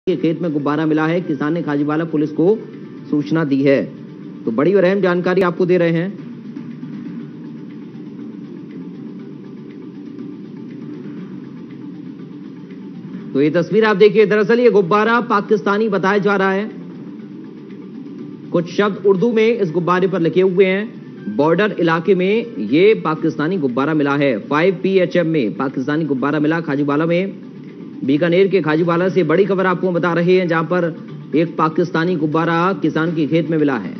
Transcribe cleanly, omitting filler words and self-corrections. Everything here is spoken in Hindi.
के खेत में गुब्बारा मिला है। किसान ने खाजीवाला पुलिस को सूचना दी है। तो बड़ी और अहम जानकारी आपको दे रहे हैं। तो ये तस्वीर आप देखिए, दरअसल ये गुब्बारा पाकिस्तानी बताया जा रहा है। कुछ शब्द उर्दू में इस गुब्बारे पर लिखे हुए हैं। बॉर्डर इलाके में ये पाकिस्तानी गुब्बारा मिला है। 5 PHM में पाकिस्तानी गुब्बारा मिला खाजीवाला में। बीकानेर के खाजीवाला से बड़ी खबर आपको बता रहे हैं, जहां पर एक पाकिस्तानी गुब्बारा किसान के खेत में मिला है।